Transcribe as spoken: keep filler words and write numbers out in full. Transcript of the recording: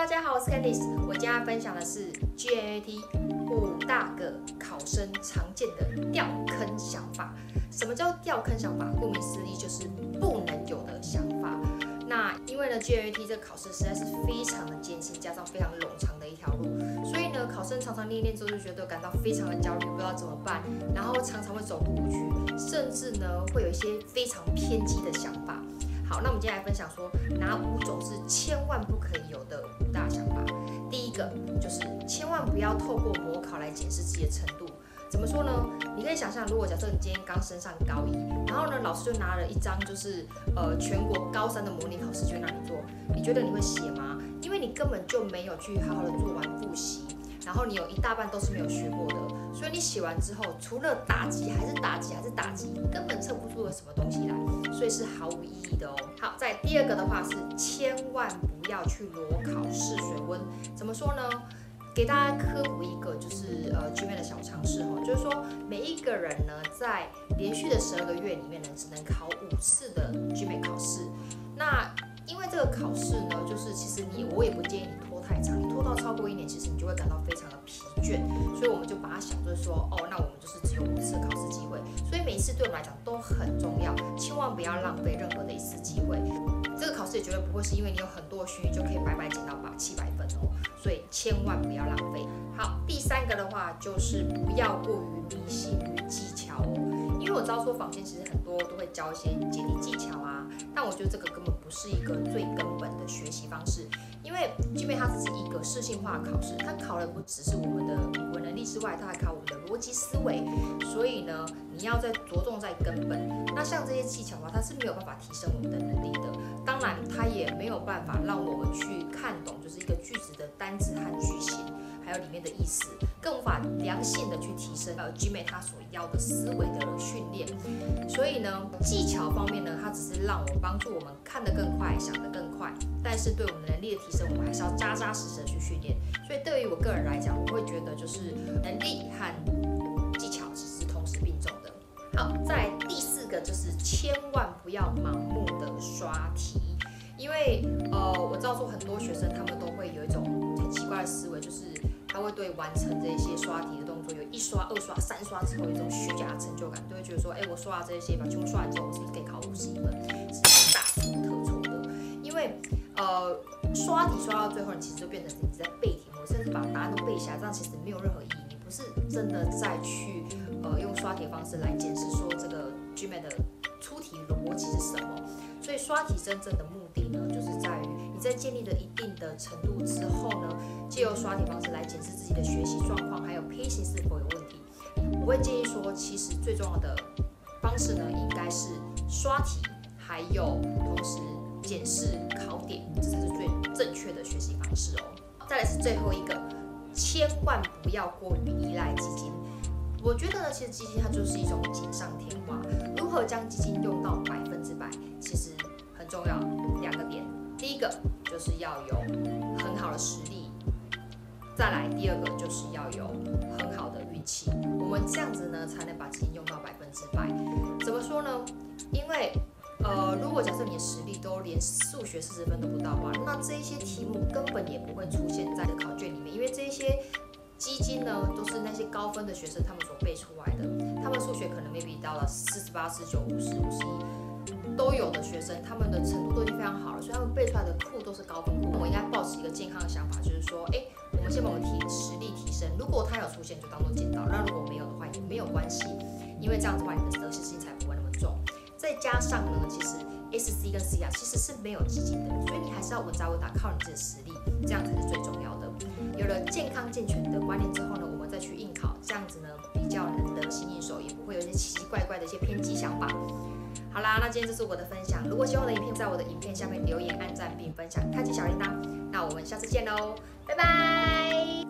家好，我是 Candice。我今天要分享的是 G M A T 五大个考生常见的掉坑想法。什么叫掉坑想法？顾名思义，就是不能有的想法。那因为呢 ，G M A T 这个考试实在是非常的艰辛，加上非常冗长的一条路，所以呢，考生常常练练之后就觉得感到非常的焦虑，不知道怎么办，然后常常会走不过去，甚至呢会有一些非常偏激的想法。好，那我们今天来分享说哪五种是千万不可以有的五大想法。第一个就是千万不要透过模考来检视自己的程度。怎么说呢？你可以想象，如果假设你今天刚升上高一，然后呢，老师就拿了一张就是呃全国高三的模拟考试卷让你做，你觉得你会写吗？因为你根本就没有去好好的做完复习，然后你有一大半都是没有学过的，所以你写完之后，除了打击还是打击还是打击，根本测不出个什么东西来，所以是毫无意义的哦。好，在第二个的话是千万不要去裸考试水温，怎么说呢？给大家科普一个，就是呃 G M A T 的小常识哦，就是说每一个人呢，在连续的十二个月里面呢，只能考五次的 G M A T 考试。那因为这个考试呢，就是其实你我也不建议你拖太长，你拖到超过一年，其实你就会感到非常的疲倦。所以我们就把它想就是说，哦，那我们就是只有五次考试机会，所以每一次对我们来讲都很重要，千万不要浪费任何的一次机会。这个考试也绝对不会是因为你有很多的学历就可以白白捡到把七百分哦，所以千万不要浪费。好，第三个的话就是不要过于迷信于技巧哦，因为我知道说坊间其实很多都会教一些解题技巧啊，但我觉得这个根本不是一个最根本的学习方式，因为 G M A T 它只是一个适性化的考试，它考的不只是我们的语文能力之外，它还考我们的逻辑思维，所以呢，你要再着重在根本。那像这些技巧的话，它是没有办法提升我们的能力的。当然，它也没有办法让我们去看懂，就是一个句子的单字和句型，还有里面的意思，更无法良性的去提升呃 G M A T 它所要的思维的训练。所以呢，技巧方面呢，它只是让我帮助我们看得更快，想得更快，但是对我们能力的提升，我们还是要扎扎实实的去训练。所以对于我个人来讲，我会觉得就是能力和技巧其实是同时并重的。好，再第四个就是千万不要盲目的刷题，因为呃我知道说很多学生他们都会有一种很奇怪的思维，就是他会对完成这些刷题的动作有一刷、二刷、三刷之后有一种虚假的成就感，都会觉得说，哎，我刷了这些把全部刷完之后，我是不是可以考五十一分？是大错特错的，因为呃刷题刷到最后，你其实就变成你在背题目，甚至把答案都背下来，这样其实没有任何意义，你不是真的在去呃用刷题的方式来检视说这个 G M A T 的出题逻辑是什么。所以刷题真正的目的呢，就是在于你在建立了一定的程度之后呢，借由刷题方式来检视自己的学习状况，还有 pacing 是否有问题。我会建议说，其实最重要的方式呢，应该是刷题，还有同时检视考点，这才是最正确的学习方式哦。再来是最后一个，千万不要过于依赖基金。我觉得呢，其实基金它就是一种锦上添花，如何将基金用到百分之百，其实很重要。两个点，第一个就是要有很好的实力，再来第二个就是要有很好的运气。我们这样子呢，才能把基金用到百分之百。怎么说呢？因为呃，如果假设你的实力都连数学四十分都不到的话，那这一些题目根本也不会出现在的考卷里面，因为这一些基金呢，都是那些高分的学生他们所背出来的。他们数学可能 maybe 到了四十八、四十九、五十、五十一都有的学生，他们的程度都已经非常好了，所以他们背出来的库都是高分库。我应该抱持一个健康的想法，就是说，哎，我们先把我们提实力提升，如果它有出现就当做捡到，那如果没有的话也没有关系，因为这样子的话你的得失心才不会那么重。再加上呢，其实 S C 跟 C R 其实是没有基金的，所以你还是要稳扎稳打，靠你自己的实力，这样才是最重要的。有了健康健全的观念之后呢，我们再去应考，这样子呢比较能得心应手，也不会有一些奇奇怪怪的一些偏激想法。好啦，那今天这是我的分享。如果喜欢我的影片，在我的影片下面留言、按赞并分享，开启小铃铛。那我们下次见喽，拜拜。